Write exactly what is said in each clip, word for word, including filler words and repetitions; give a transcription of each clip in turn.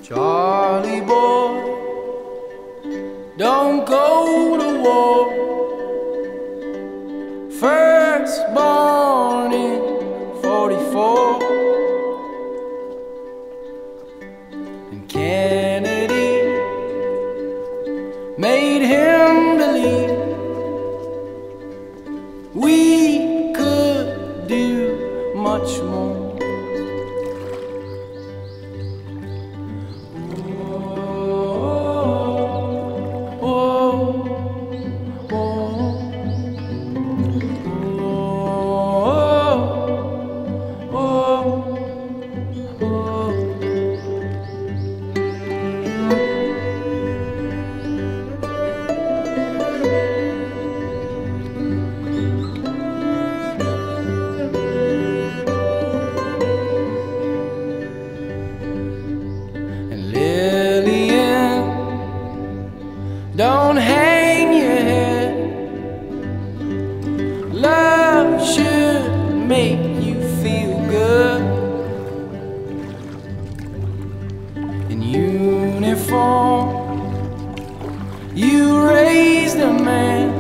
Charlie boy, don't go to war. First born in forty-four, and Kennedy made him believe we could do much more. Don't hang your head. Love should make you feel good. In uniform, you raised a man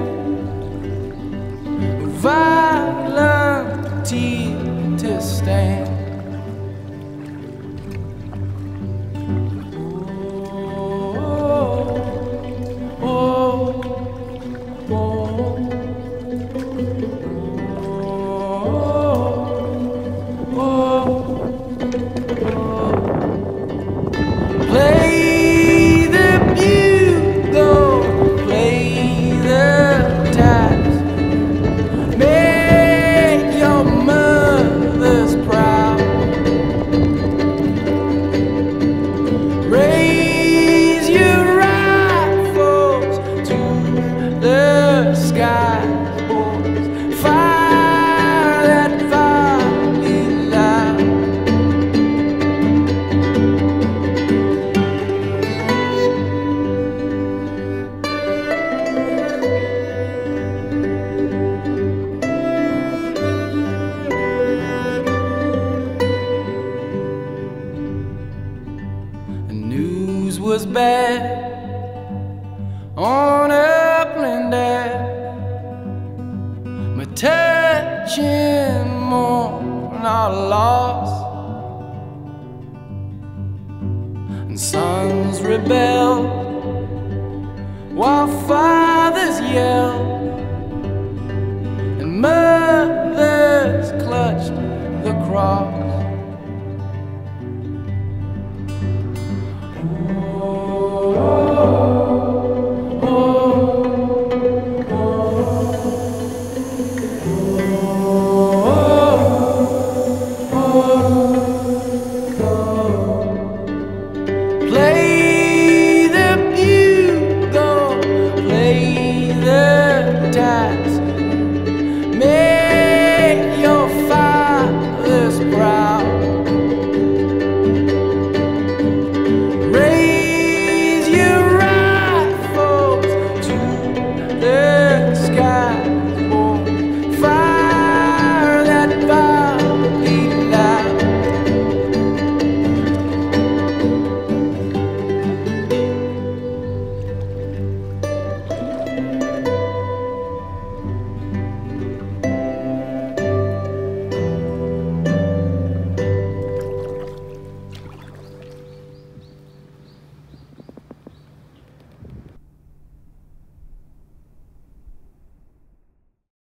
with violent teeth to stand. Play the bugle, play the taps, make your mothers proud. Raise your rifles to the skies, boys. Fire that volley loud. The news was bad on Upland Ave, but touching mourn our loss, and sons rebelled while fathers yelled, and mothers clutched the cross. Play